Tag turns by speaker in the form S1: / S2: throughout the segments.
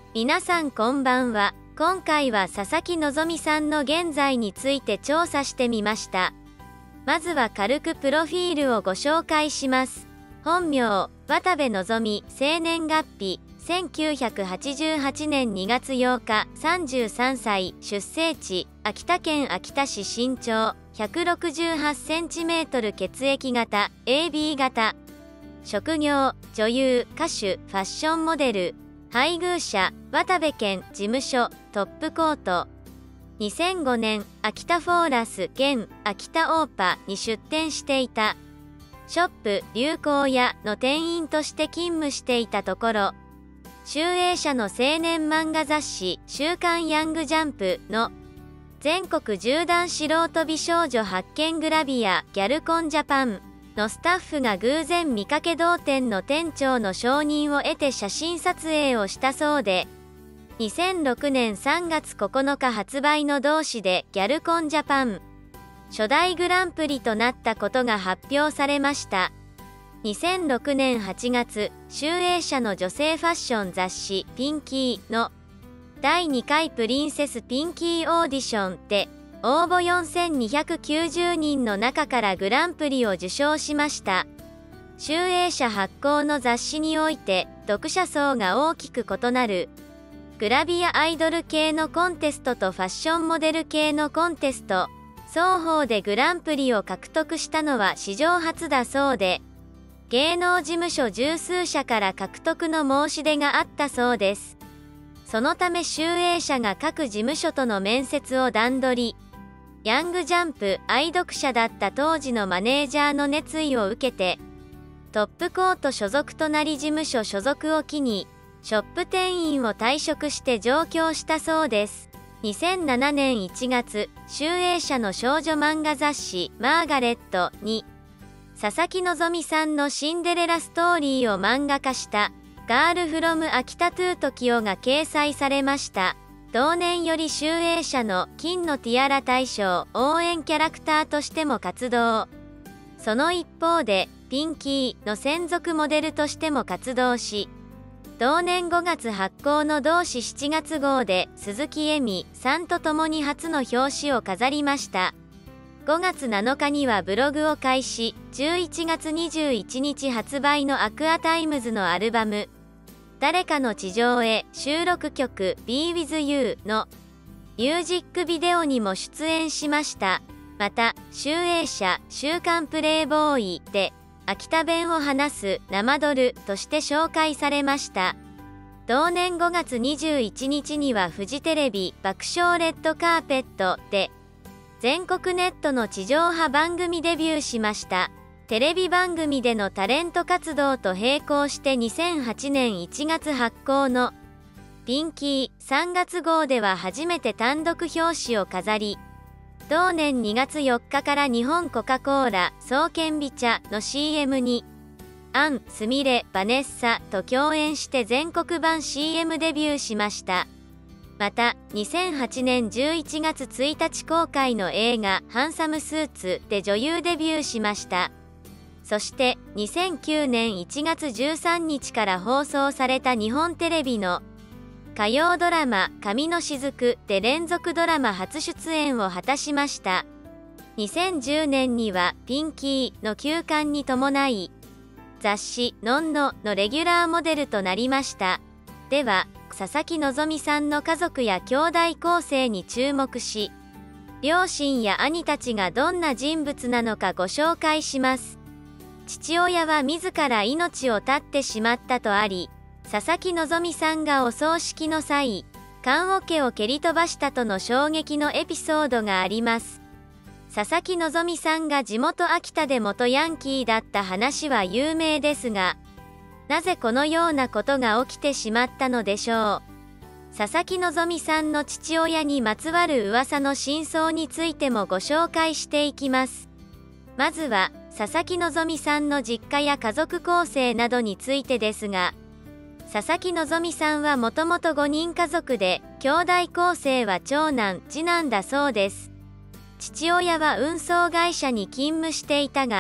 S1: 皆さんこんばんは。今回は佐々木希さんの現在について調査してみました。まずは軽くプロフィールをご紹介します。本名、渡部希、生年月日、1988年2月8日、33歳、出生地、秋田県秋田市、身長、168センチメートル、血液型、AB 型。職業、女優、歌手、ファッションモデル。配偶者、渡部県、事務所、トップコート。2005年、秋田フォーラス現秋田オーパに出店していた。ショップ、流行屋の店員として勤務していたところ、集英社の青年漫画雑誌、週刊ヤングジャンプの全国縦断素人美少女発見グラビア、ギャルコンジャパンのスタッフが偶然見かけ同店の店長の承認を得て写真撮影をしたそうで、2006年3月9日発売の同誌でギャルコンジャパン初代グランプリとなったことが発表されました。2006年8月、集英社の女性ファッション雑誌ピンキーの第2回プリンセスピンキーオーディションで応募4290人の中からグランプリを受賞しました。集英社発行の雑誌において読者層が大きく異なるグラビアアイドル系のコンテストとファッションモデル系のコンテスト双方でグランプリを獲得したのは史上初だそうで、芸能事務所十数社から獲得の申し出があったそうです。そのため集英社が各事務所との面接を段取り、ヤングジャンプ愛読者だった当時のマネージャーの熱意を受けて、トップコート所属となり事務所所属を機に、ショップ店員を退職して上京したそうです。2007年1月、集英社の少女漫画雑誌マーガレットに、佐々木希さんのシンデレラストーリーを漫画化した、ガールフロム秋田トゥートキオが掲載されました。同年より集英社の金のティアラ大賞応援キャラクターとしても活動。その一方で、ピンキーの専属モデルとしても活動し、同年5月発行の同誌7月号で鈴木恵美さんと共に初の表紙を飾りました。5月7日にはブログを開始、11月21日発売のアクアタイムズのアルバム、誰かの地上へ収録曲 Be With You のミュージックビデオにも出演しました。また、集英社週刊プレイボーイで秋田弁を話す生ドルとして紹介されました。同年5月21日にはフジテレビ爆笑レッドカーペットで全国ネットの地上波番組デビューしました。テレビ番組でのタレント活動と並行して2008年1月発行のピンキー3月号では初めて単独表紙を飾り、同年2月4日から日本コカ・コーラ爽健美茶の CM にアン・スミレ・バネッサと共演して全国版 CM デビューしました。また、2008年11月1日公開の映画ハンサムスーツで女優デビューしました。そして2009年1月13日から放送された日本テレビの火曜ドラマ神の雫で連続ドラマ初出演を果たしました。2010年にはピンキーの休刊に伴い雑誌ノンノのレギュラーモデルとなりました。では、佐々木希さんの家族や兄弟構成に注目し、両親や兄たちがどんな人物なのかご紹介します。父親は自ら命を絶ってしまったとあり、佐々木希さんがお葬式の際、棺桶を蹴り飛ばしたとの衝撃のエピソードがあります。佐々木希さんが地元秋田で元ヤンキーだった話は有名ですが、なぜこのようなことが起きてしまったのでしょう。佐々木希さんの父親にまつわる噂の真相についてもご紹介していきます。まずは、佐々木希さんの実家や家族構成などについてですが、佐々木希さんはもともと5人家族で、兄弟構成は長男、次男だそうです。父親は運送会社に勤務していたが、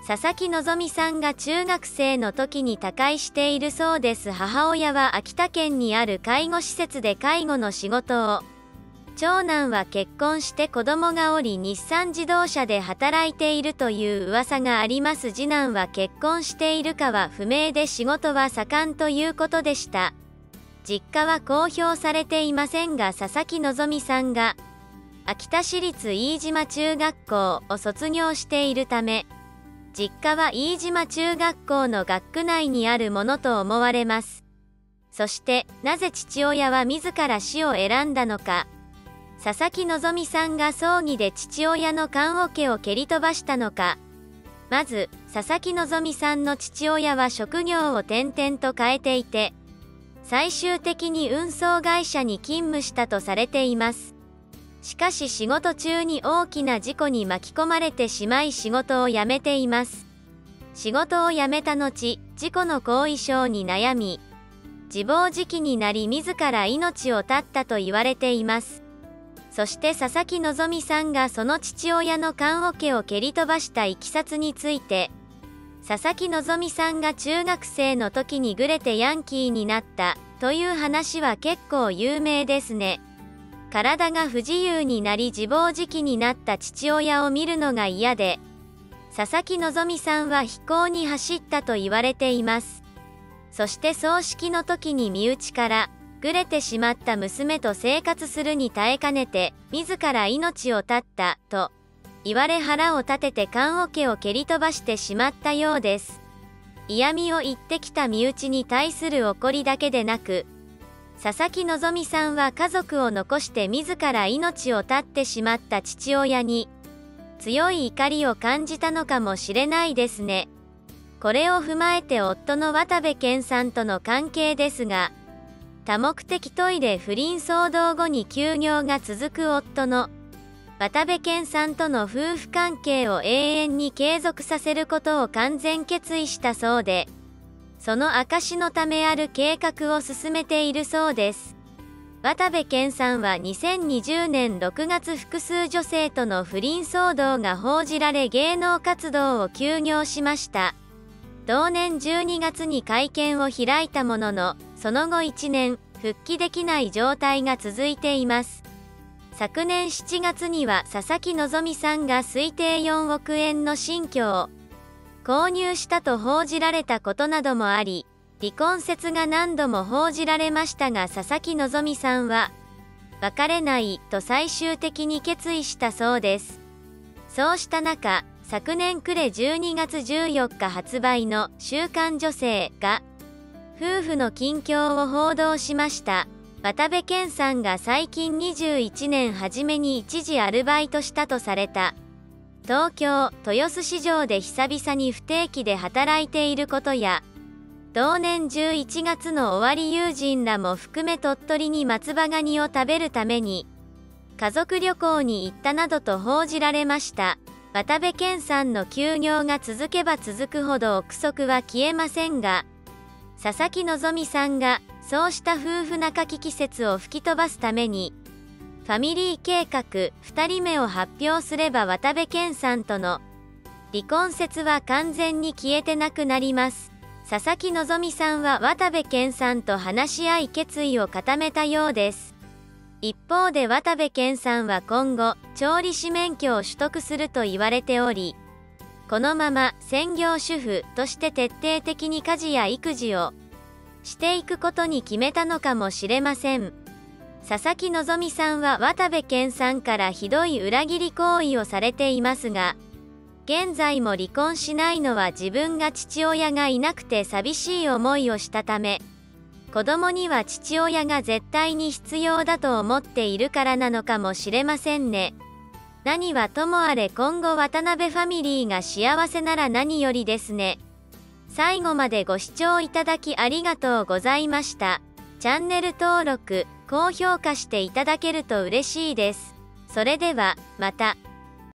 S1: 佐々木希さんが中学生の時に他界しているそうです。母親は秋田県にある介護施設で介護の仕事を。長男は結婚して子供がおり日産自動車で働いているという噂があります。次男は結婚しているかは不明で仕事は盛んということでした。実家は公表されていませんが、佐々木希さんが秋田市立飯島中学校を卒業しているため、実家は飯島中学校の学区内にあるものと思われます。そして、なぜ父親は自ら死を選んだのか。佐々木希さんが葬儀で父親の棺桶を蹴り飛ばしたのか。まず、佐々木希さんの父親は職業を転々と変えていて、最終的に運送会社に勤務したとされています。しかし仕事中に大きな事故に巻き込まれてしまい仕事を辞めています。仕事を辞めた後、事故の後遺症に悩み、自暴自棄になり自ら命を絶ったと言われています。そして佐々木希さんがその父親の棺桶を蹴り飛ばしたいきさつについて、佐々木希さんが中学生の時にぐれてヤンキーになったという話は結構有名ですね。体が不自由になり自暴自棄になった父親を見るのが嫌で、佐々木希さんは非行に走ったと言われています。そして葬式の時に身内からぐれてしまった娘と生活するに耐えかねて自ら命を絶ったと言われ腹を立てて棺桶を蹴り飛ばしてしまったようです。嫌味を言ってきた身内に対する怒りだけでなく、佐々木希さんは家族を残して自ら命を絶ってしまった父親に強い怒りを感じたのかもしれないですね。これを踏まえて夫の渡部健さんとの関係ですが、多目的トイレ不倫騒動後に休業が続く夫の渡部健さんとの夫婦関係を永遠に継続させることを完全決意したそうで、その証のためある計画を進めているそうです。渡部健さんは2020年6月複数女性との不倫騒動が報じられ芸能活動を休業しました。同年12月に会見を開いたものの、その後1年、復帰できない状態が続いています。昨年7月には佐々木希さんが推定4億円の新居を購入したと報じられたことなどもあり、離婚説が何度も報じられましたが、佐々木希さんは別れないと最終的に決意したそうです。そうした中、昨年暮れ12月14日発売の週刊女性が夫婦の近況を報道しました。渡部健さんが最近21年初めに一時アルバイトしたとされた東京・豊洲市場で久々に不定期で働いていることや、同年11月の終わり友人らも含め鳥取に松葉ガニを食べるために家族旅行に行ったなどと報じられました。渡部健さんの休業が続けば続くほど憶測は消えませんが、佐々木希さんがそうした夫婦仲危機説を吹き飛ばすためにファミリー計画2人目を発表すれば渡部健さんとの離婚説は完全に消えてなくなります。佐々木希さんは渡部健さんと話し合い決意を固めたようです。一方で渡部健さんは今後調理師免許を取得すると言われており、このまま専業主婦として徹底的に家事や育児をしていくことに決めたのかもしれません。佐々木希さんは渡部健さんからひどい裏切り行為をされていますが、現在も離婚しないのは自分が父親がいなくて寂しい思いをしたため、子供には父親が絶対に必要だと思っているからなのかもしれませんね。何はともあれ今後渡辺ファミリーが幸せなら何よりですね。最後までご視聴いただきありがとうございました。チャンネル登録、高評価していただけると嬉しいです。それでは、また。